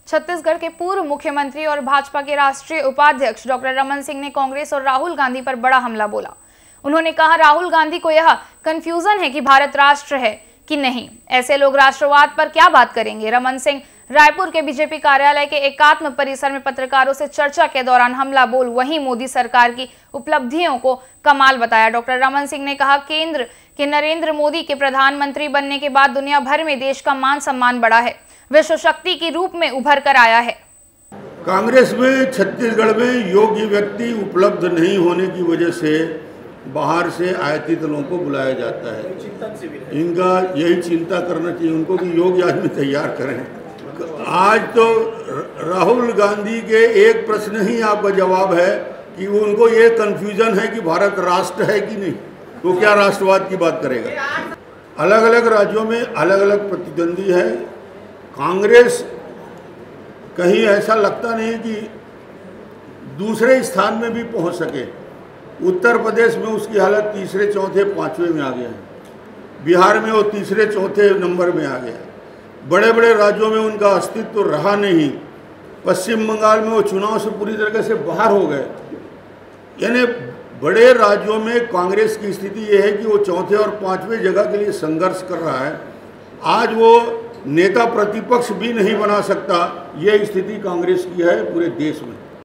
छत्तीसगढ़ के पूर्व मुख्यमंत्री और भाजपा के राष्ट्रीय उपाध्यक्ष डॉक्टर रमन सिंह ने कांग्रेस और राहुल गांधी पर बड़ा हमला बोला। उन्होंने कहा, राहुल गांधी को यह कंफ्यूजन है कि भारत राष्ट्र है कि नहीं। ऐसे लोग राष्ट्रवाद पर क्या बात करेंगे। रमन सिंह रायपुर के बीजेपी कार्यालय के एकात्म परिसर में पत्रकारों से चर्चा के दौरान हमला बोल वहीं मोदी सरकार की उपलब्धियों को कमाल बताया। डॉक्टर रमन सिंह ने कहा, केंद्र के नरेंद्र मोदी के प्रधानमंत्री बनने के बाद दुनिया भर में देश का मान सम्मान बढ़ा है, विश्व शक्ति के रूप में उभर कर आया है। कांग्रेस में छत्तीसगढ़ में योग्य व्यक्ति उपलब्ध नहीं होने की वजह से बाहर से आयातित लोगों को बुलाया जाता है। इनका यही चिंता करना चाहिए उनको कि योग्य आदमी तैयार करें। आज तो राहुल गांधी के एक प्रश्न ही आपका जवाब है कि उनको ये कन्फ्यूजन है कि भारत राष्ट्र है कि नहीं, तो क्या राष्ट्रवाद की बात करेगा। अलग अलग राज्यों में अलग अलग प्रतिद्वंदी है। कांग्रेस कहीं ऐसा लगता नहीं कि दूसरे स्थान में भी पहुंच सके। उत्तर प्रदेश में उसकी हालत तीसरे चौथे पांचवें में आ गया है। बिहार में वो तीसरे चौथे नंबर में आ गया। बड़े बड़े राज्यों में उनका अस्तित्व तो रहा नहीं। पश्चिम बंगाल में वो चुनाव से पूरी तरीके से बाहर हो गए। यानी बड़े राज्यों में कांग्रेस की स्थिति ये है कि वो चौथे और पांचवें जगह के लिए संघर्ष कर रहा है। आज वो नेता प्रतिपक्ष भी नहीं बना सकता। ये स्थिति कांग्रेस की है पूरे देश में।